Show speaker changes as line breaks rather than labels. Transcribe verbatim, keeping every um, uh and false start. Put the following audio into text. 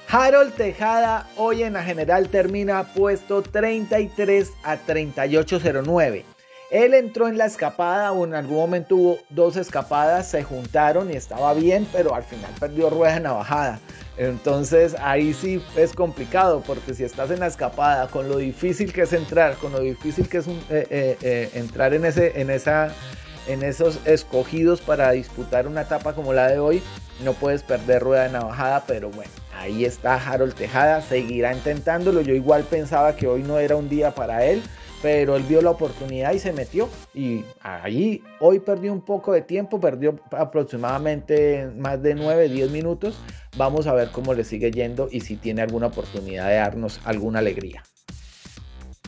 Harold Tejada hoy en la general termina puesto treinta y tres a treinta y ocho cero nueve. Él entró en la escapada o en algún momento hubo dos escapadas, se juntaron y estaba bien, pero al final perdió rueda de navajada. Entonces ahí sí es complicado, porque si estás en la escapada, con lo difícil que es entrar, con lo difícil que es un, eh, eh, eh, entrar en, ese, en, esa, en esos escogidos para disputar una etapa como la de hoy, no puedes perder rueda de navajada. Pero bueno, ahí está Harold Tejada, seguirá intentándolo. Yo igual pensaba que hoy no era un día para él, pero él vio la oportunidad y se metió, y ahí hoy perdió un poco de tiempo, perdió aproximadamente más de nueve, diez minutos. Vamos a ver cómo le sigue yendo y si tiene alguna oportunidad de darnos alguna alegría.